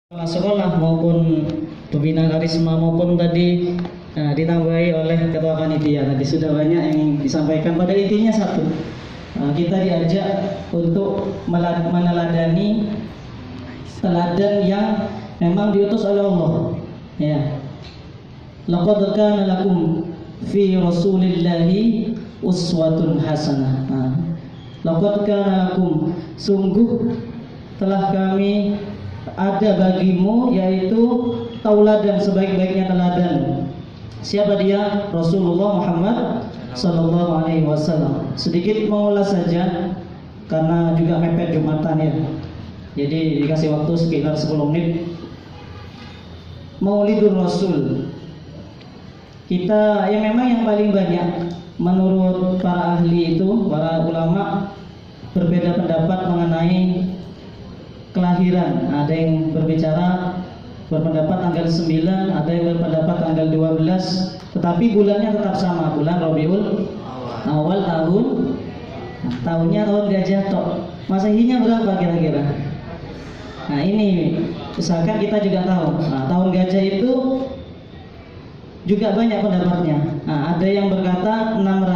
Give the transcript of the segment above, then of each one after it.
Sekolah maupun pembinaan karisma maupun tadi ditambahi oleh ketua panitia. Tadi sudah banyak yang disampaikan. Pada intinya satu, kita diajak untuk meneladani teladan yang memang diutus oleh Allah. Ya, laqad kana lakum fi rasulillahi uswatun hasanah. Laqad kana lakum, sungguh telah kami ada bagimu, yaitu tauladan, sebaik-baiknya teladan. Siapa dia? Rasulullah Muhammad Sallallahu Alaihi Wasallam. Sedikit mengulas saja karena juga mepet Jumatan ya. Jadi dikasih waktu sekitar 10 menit. Maulidur Rasul. Kita yang memang yang paling banyak menurut para ahli itu, para ulama berbeda pendapat mengenai kelahiran. Ada yang berpendapat tanggal 9, ada yang berpendapat tanggal 12, tetapi bulannya tetap sama, bulan Rabiul Awal tahunnya tahun gajah tok. Masehinya berapa kira-kira? Nah ini usahakan kita juga tahu. Tahun gajah itu juga banyak pendapatnya. Ada yang berkata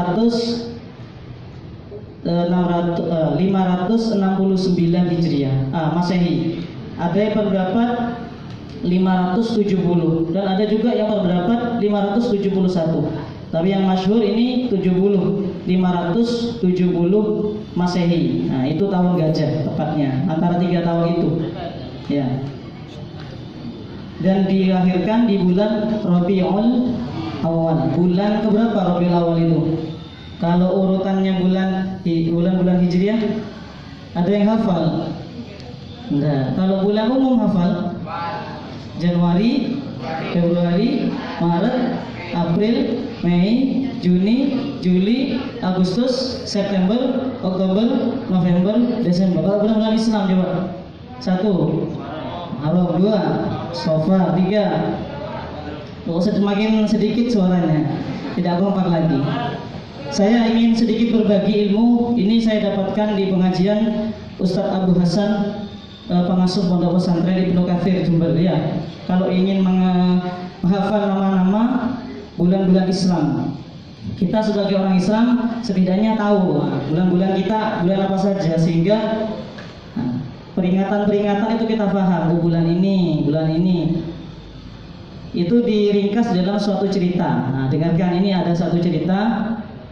569 Hijriah Masehi. Ada yang berpendapat 570 dan ada juga yang berpendapat 571. Tapi yang masyhur ini 570 Masehi. Nah, itu tahun gajah tepatnya, antara 3 tahun itu. Ya. Dan dilahirkan di bulan Rabiul Awal. Bulan keberapa Rabiul Awal itu? Kalau urutannya bulan-bulan Hijriah, ada yang hafal? Enggak. Kalau bulan umum hafal? Januari, Februari, Maret, April, Mei, Juni, Juli, Agustus, September, Oktober, November, Desember. Kalau bulan-bulan Islam coba. 1 Muharram, 2 Safar, 3. Semakin sedikit suaranya, tidak kompak lagi. Saya ingin sedikit berbagi ilmu. Ini saya dapatkan di pengajian Ustadz Abu Hasan, pengasuh pondok pesantren Ibnu Katsir Jember ya. Kalau ingin menghafal nama-nama bulan-bulan Islam, kita sebagai orang Islam setidaknya tahu bulan-bulan kita bulan apa saja, sehingga peringatan-peringatan itu kita paham. Bulan ini itu diringkas dalam suatu cerita. Dengarkan, ini ada satu cerita.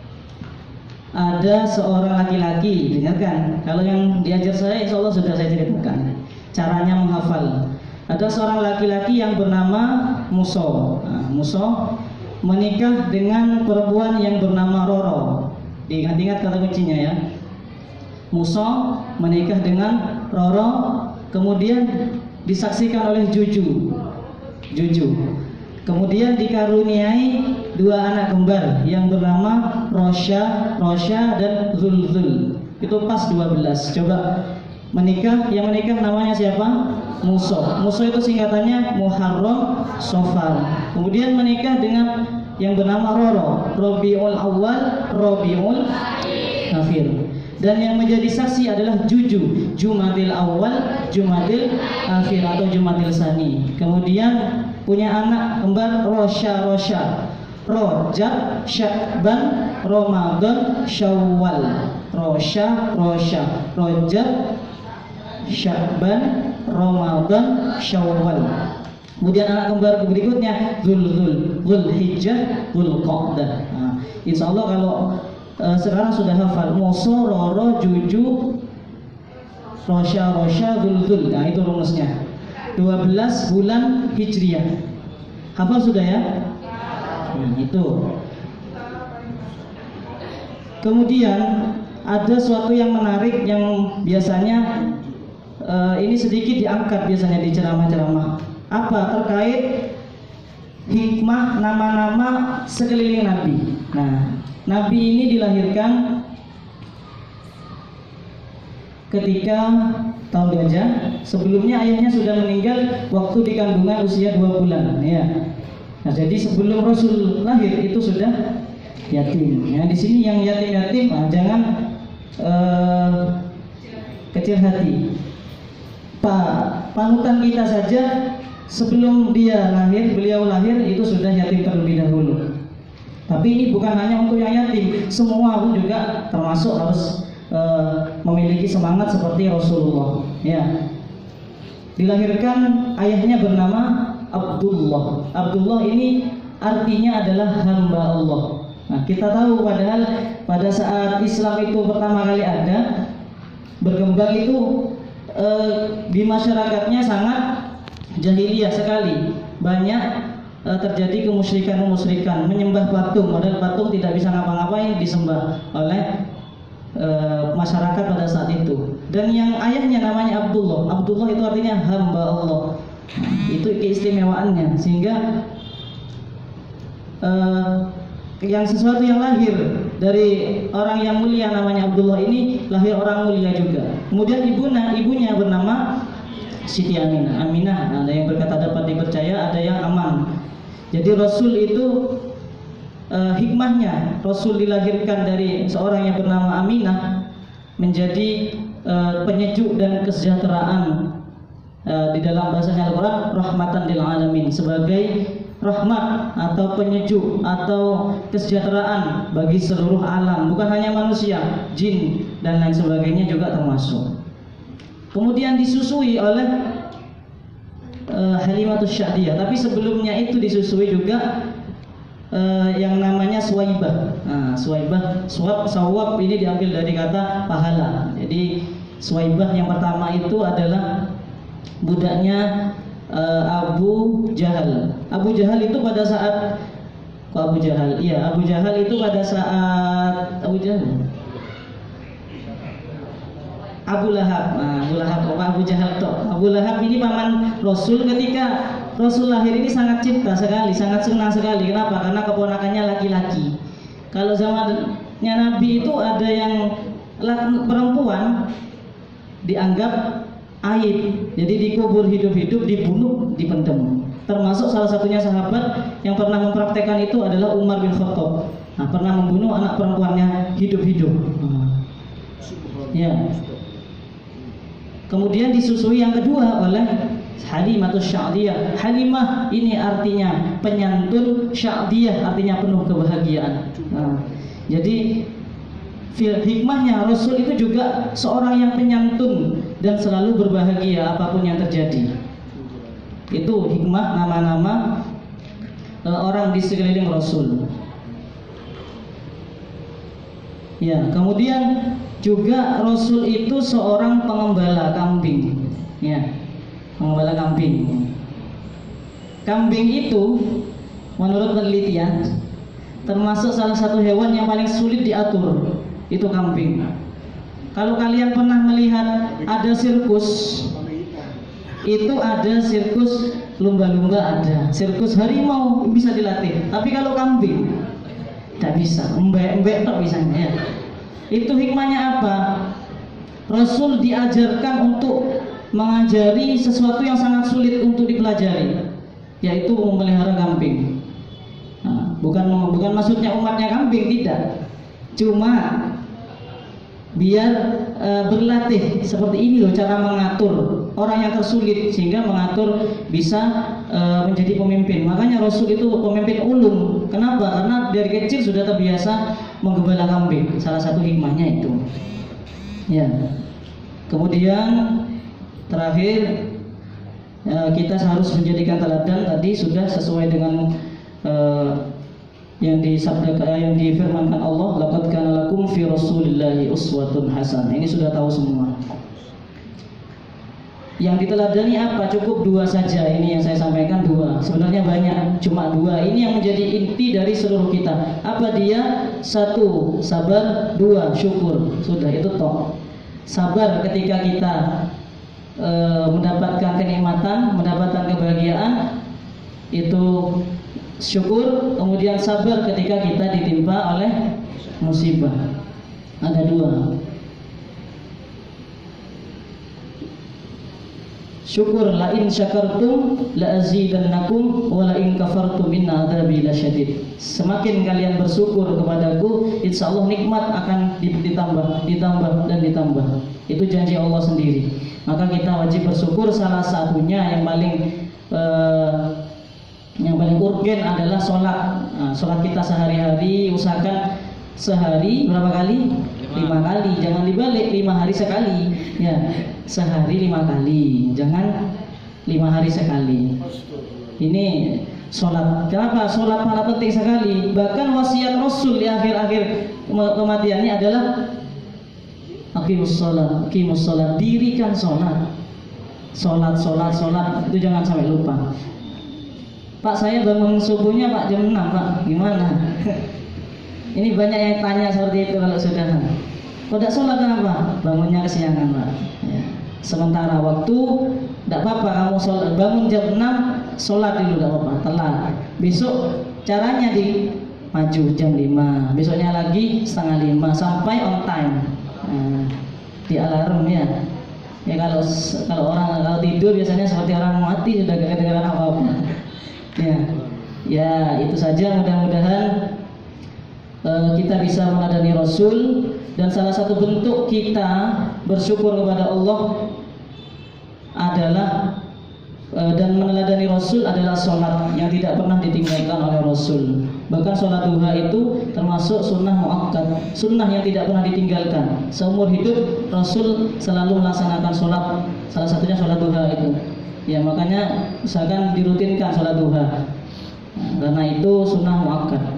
Ada seorang laki-laki, dengarkan. Kalau yang diajar saya, insya Allah sudah saya ceritakan caranya menghafal. Ada seorang laki-laki yang bernama Musa. Musa menikah dengan perempuan yang bernama Roro. Diingat-ingat kata kuncinya ya. Musa menikah dengan Roro, kemudian disaksikan oleh Juju. Kemudian dikaruniai 2 anak kembar yang bernama Rosya dan Zulzul. Itu pas 12. Coba yang menikah namanya siapa? Musa. Musa itu singkatannya Muharram Safar. Kemudian menikah dengan yang bernama Roro, Rabiul Awal, Rabiul Akhir. Dan yang menjadi saksi adalah Juju, Jumadil Awal, Jumadil Akhir atau Jumadil Sani. Kemudian punya anak kembar Rosya, Rojab, Sya'ban, Ramadan, Syawal. Rosya, Rojab, Sya'ban, Ramadan, Syawal. Kemudian anak kembar berikutnya Zulhijjah, Zulqa'dah. Insya Allah kalau sekarang sudah hafal Musa, Roro, Juju, Rosya, Zulzul. Nah itu rumusnya 12 bulan Hijriah. Hafal sudah ya? Itu. Kemudian ada suatu yang menarik yang biasanya ini sedikit diangkat biasanya di ceramah-ceramah. Apa? Terkait hikmah nama-nama sekeliling Nabi. Nah, Nabi ini dilahirkan ketika tahun gajah. Sebelumnya ayahnya sudah meninggal waktu di kandungan usia 2 bulan ya. Nah, jadi sebelum Rasul lahir itu sudah yatim. Ya, di sini yang yatim-yatim jangan kecil hati. panutan kita saja sebelum beliau lahir itu sudah yatim terlebih dahulu. Tapi ini bukan hanya untuk yang yatim, semua pun juga termasuk harus memiliki semangat seperti Rasulullah. Ya, dilahirkan ayahnya bernama Abdullah. Abdullah ini artinya adalah hamba Allah. Nah, kita tahu padahal pada saat Islam itu pertama kali ada, berkembang itu di masyarakatnya sangat jahiliyah sekali. Banyak terjadi kemusyrikan, menyembah patung, padahal patung tidak bisa ngapa-ngapain, disembah oleh masyarakat pada saat itu. Dan yang ayahnya namanya Abdullah. Abdullah itu artinya hamba Allah. Itu keistimewaannya, sehingga yang sesuatu yang lahir dari orang yang mulia namanya Abdullah ini lahir orang mulia juga. Kemudian ibunya bernama Siti Aminah. Ada yang berkata dapat dipercaya, ada yang aman. Jadi Rasul itu hikmahnya Rasul dilahirkan dari seorang yang bernama Aminah menjadi penyejuk dan kesejahteraan. Di dalam bahasanya Al-Quran, rahmatan lil alamin, sebagai rahmat atau penyejuk atau kesejahteraan bagi seluruh alam, bukan hanya manusia, jin dan lain sebagainya juga termasuk. Kemudian disusui oleh Halimatus Sya'diyah, tapi sebelumnya itu disusui juga yang namanya Suwaibah. Suwaibah, sawab ini diambil dari kata pahala. Jadi Suwaibah yang pertama itu adalah budaknya Abu Jahal. Abu Jahal itu pada saat Abu Jahal itu pada saat Abu Lahab. Abu Jahal toh. Abu Lahab ini paman Rasul. Ketika Rasul lahir ini sangat cinta sekali, sangat senang sekali. Kenapa? Karena keponakannya laki-laki. Kalau zamannya Nabi itu ada yang perempuan dianggap aib, jadi dikubur hidup-hidup, dibunuh, dipendam. Termasuk salah satunya sahabat yang pernah mempraktekkan itu adalah Umar bin Khattab. Pernah membunuh anak perempuannya hidup-hidup. Ya. Kemudian disusui yang kedua oleh Halimatus Sya'diyah. Halimah ini artinya penyantun, Sya'diyah artinya penuh kebahagiaan. Jadi hikmahnya Rasul itu juga seorang yang penyantun dan selalu berbahagia apapun yang terjadi. Itu hikmah nama-nama orang di sekeliling Rasul. Ya, kemudian juga Rasul itu seorang pengembala kambing. Ya, pengembala kambing. Kambing itu menurut penelitian termasuk salah satu hewan yang paling sulit diatur. Itu kambing. Kalau kalian pernah melihat ada sirkus, itu ada sirkus lumba-lumba, ada sirkus harimau bisa dilatih. Tapi kalau kambing tidak bisa, embek-embek tak bisanya. Itu hikmahnya apa? Rasul diajarkan untuk mengajari sesuatu yang sangat sulit untuk dipelajari, yaitu memelihara kambing. Bukan maksudnya umatnya kambing, tidak. Cuma biar berlatih seperti ini loh cara mengatur orang yang tersulit, sehingga mengatur bisa menjadi pemimpin. Makanya Rasul itu pemimpin ulung. Kenapa? Karena dari kecil sudah terbiasa menggembala kambing. Salah satu hikmahnya itu. Ya. Kemudian terakhir kita harus menjadikan teladan. Tadi sudah sesuai dengan yang difirmankan Allah, laqad kana lakum fi rasulillahi uswatun hasanah. Ini sudah tahu semua. Yang diteladani apa? Cukup dua saja. Ini yang saya sampaikan, dua. Sebenarnya banyak, cuma dua. Ini yang menjadi inti dari seluruh kita. Apa dia? Satu, sabar. Dua, syukur. Sudah, itu toh. Sabar ketika kita mendapatkan kenikmatan, mendapatkan kebahagiaan, itu syukur. Kemudian sabar ketika kita ditimpa oleh musibah. Ada dua. Syukur, la in syakartum la azidannakum wa la in kafartum inna adzabi lasyadid. Semakin kalian bersyukur kepadaku, insyaallah nikmat akan ditambah dan ditambah. Itu janji Allah sendiri. Maka kita wajib bersyukur. Salah satunya yang paling urgen adalah sholat. Sholat kita sehari-hari, usahakan sehari berapa kali? 5 kali. Jangan dibalik, 5 hari sekali. Ya, sehari 5 kali. Jangan 5 hari sekali. Ini sholat. Kenapa? Sholat malah penting sekali. Bahkan wasiat Rasul di akhir-akhir kematiannya adalah aqimus sholat, dirikan sholat. Sholat itu jangan sampai lupa. Pak, saya bangun subuhnya Pak jam 6 Pak, gimana? Ini banyak yang tanya seperti itu kalau sudah. Kok tidak sholat kenapa? Bangunnya kesiangan Pak. Ya. Sementara waktu tidak apa-apa kamu sholat, bangun jam 6 sholat dulu tidak apa-apa, telat. Besok caranya di maju jam 5, besoknya lagi setengah 5 sampai on time. Di alarm ya. Ya kalau tidur biasanya seperti orang mati, sudah gak kedengaran apa-apa. Ya itu saja. Mudah-mudahan kita bisa meneladani Rasul, dan salah satu bentuk kita bersyukur kepada Allah adalah dan meneladani Rasul adalah sholat yang tidak pernah ditinggalkan oleh Rasul. Bahkan sholat duha itu termasuk sunnah muakkad, sunnah yang tidak pernah ditinggalkan. Seumur hidup Rasul selalu melaksanakan sholat, salah satunya sholat duha itu. Ya makanya usahakan dirutinkan sholat duha, karena itu sunnah muakkad.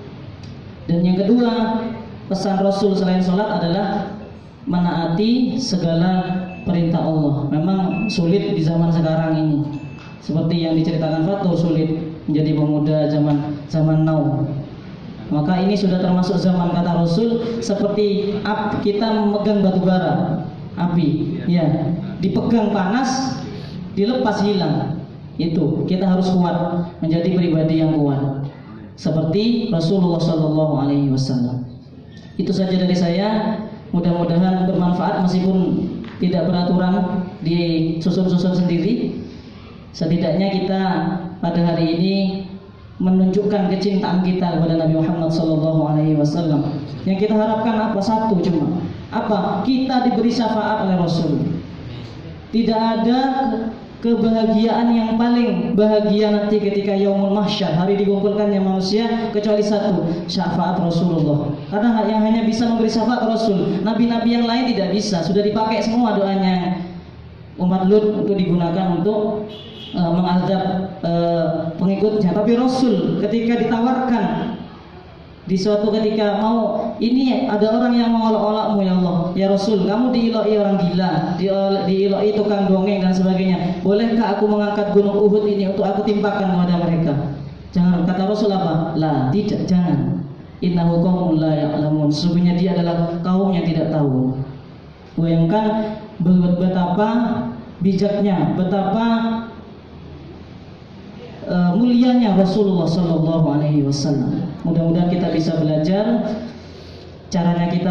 Dan yang kedua, pesan Rasul selain sholat adalah menaati segala perintah Allah. Memang sulit di zaman sekarang ini, seperti yang diceritakan Fatur, sulit menjadi pemuda zaman now. Maka ini sudah termasuk zaman, kata Rasul, seperti kita memegang batu bara, api, ya, dipegang panas, dilepas hilang. Itu kita harus kuat, menjadi pribadi yang kuat, seperti Rasulullah SAW. Itu saja dari saya. Mudah-mudahan bermanfaat, meskipun tidak peraturan disusun-susun sendiri. Setidaknya kita pada hari ini menunjukkan kecintaan kita kepada Nabi Muhammad SAW. Yang kita harapkan apa? Satu cuma, apa? Kita diberi syafaat oleh Rasul. Tidak ada kebahagiaan yang paling bahagia nanti ketika yaumul mahsyar, hari dikumpulkannya manusia, kecuali satu, syafaat Rasulullah. Karena yang hanya bisa memberi syafaat Rasul. Nabi-nabi yang lain tidak bisa, sudah dipakai semua doanya umat Lut untuk digunakan untuk mengadab pengikutnya. Tapi Rasul ketika ditawarkan di suatu ketika, mau ini ada orang yang mengolok-olokmu ya Allah, ya Rasul, kamu diiloi orang gila, diiloi tukang dongeng dan sebagainya, bolehkah aku mengangkat gunung Uhud ini untuk aku timpakan kepada mereka? Jangan. Kata Rasul apa? La, tidak, jangan. Innahu qaumun la ya'lamun, sesungguhnya dia adalah kaum yang tidak tahu. Bayangkan betapa bijaknya, betapa mulianya Rasulullah SAW. Mudah-mudahan kita bisa belajar caranya kita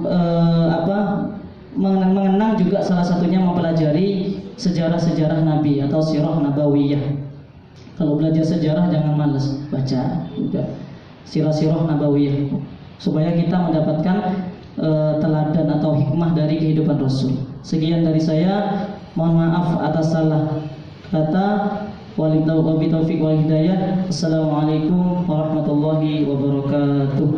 mengenang juga, salah satunya mempelajari sejarah-sejarah Nabi atau sirah nabawiyah. Kalau belajar sejarah jangan malas baca, udah sirah-sirah nabawiyah, supaya kita mendapatkan teladan atau hikmah dari kehidupan Rasul. Sekian dari saya, mohon maaf atas salah kata. Wabillahi taufiq wal hidayah. Assalamualaikum warahmatullahi wabarakatuh.